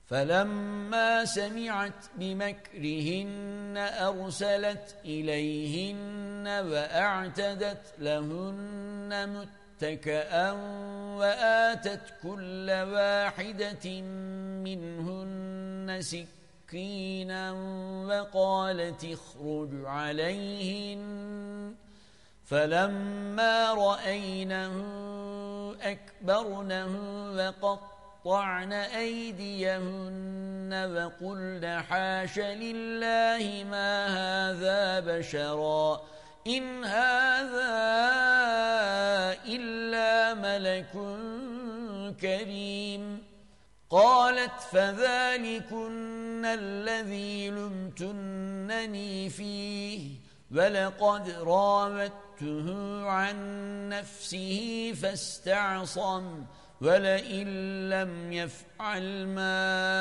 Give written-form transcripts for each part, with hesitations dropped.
فلما سمعت بمكرهن أرسلت إليهن وأعتدت لهن متكئا وآتت كل واحدة منهن سكينا وقالت اخرج عليهن فلما رأينه أكبرنه وقطعن أيديهن وقلن حاش لله ما هذا بشرا إن هذا إلا ملك كريم قالت فذلكن الذي لمتنني فيه ولقد راودته عن نفسه فاستعصم ولئن لم يفعل ما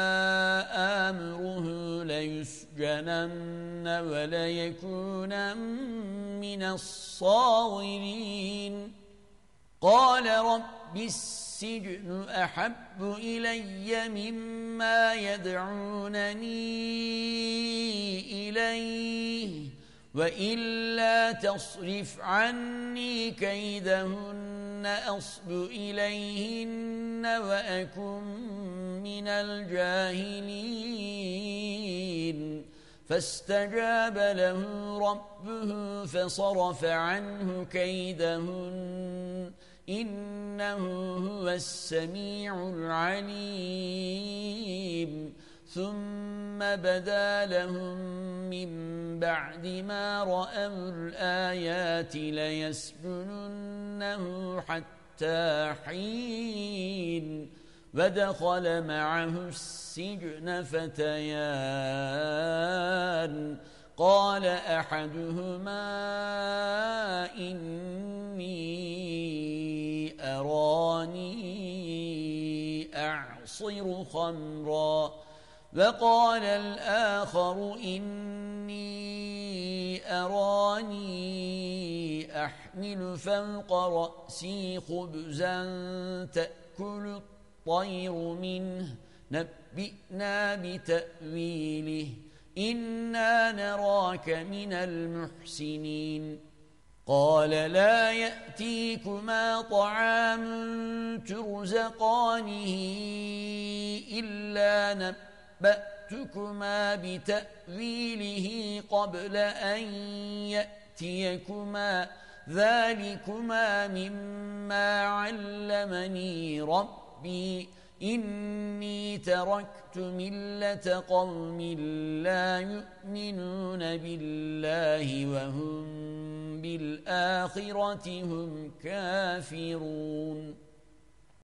آمره ليسجنن وليكون من الصاغرين قال رب السجن أحب إلي مما يدعونني إليه وإلا تصرف عني كيدهن أصب إليهن وأكن من الجاهلين فاستجاب له ربه فصرف عنه كيدهن إنه هو السميع العليم ثم بدا لهم من بعد ما رأوا الآيات ليسجننه حتى حين ودخل معه السجن فتيان قال أحدهما إني أراني أعصر خمرا وقال الآخر إني أراني أحمل فوق رأسي خبزا تأكل الطير منه نبئنا بتأويله إنا نراك من المحسنين قال لا يأتيكما طعام ترزقانه إلا نبأتكما بتأويله قبل أن يأتيكما ذلكما مما علمني ربي إني تركت ملة قوم لا يؤمنون بالله وهم بالآخرة هم كافرون